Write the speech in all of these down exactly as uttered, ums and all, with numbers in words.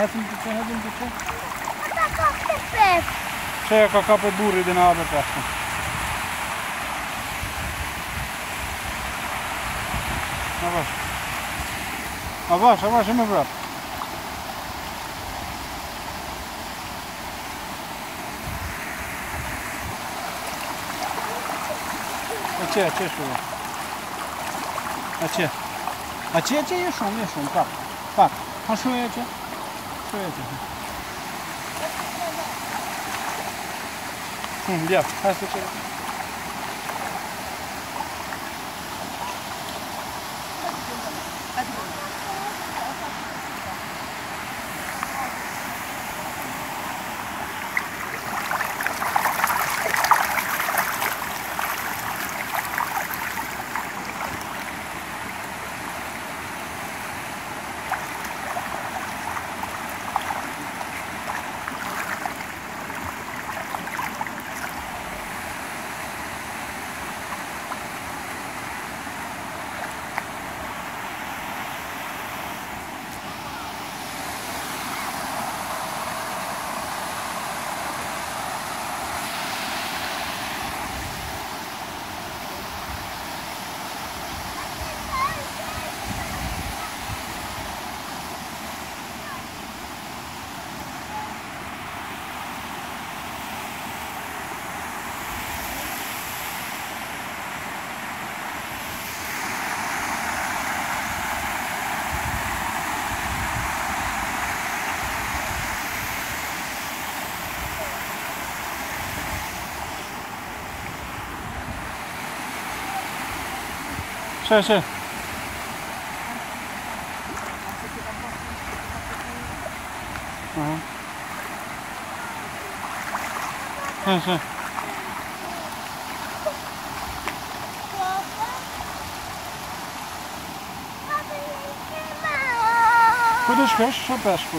Hätin tytö, hätin tytö. Ota kahte pep. Se, joka kape burri din arbetsplatsen. Avas. Avas, avas, är bra. Açı, açı şunu. Açı. Açı, açı, ye şunu, ye şunu. Bak, bak. Ha şuraya açı. Şuraya açı. Hı, yap. Her seçelim. Se, se. Aha. Se, se. Kurde škaš, šo peško?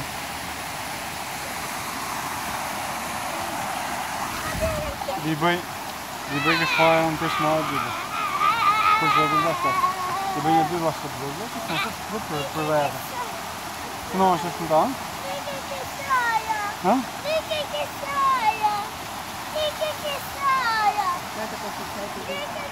Libai, libai kažkoja ant esmo atžydė. Požiūrėk, vestas. Libai jėdų vastas blogai, tas nesas visur priverda. Nu, aš esu tam? Liike kisaaja. Ha? Liike kisaaja. Liike kisaaja. Näitä postit täytyy.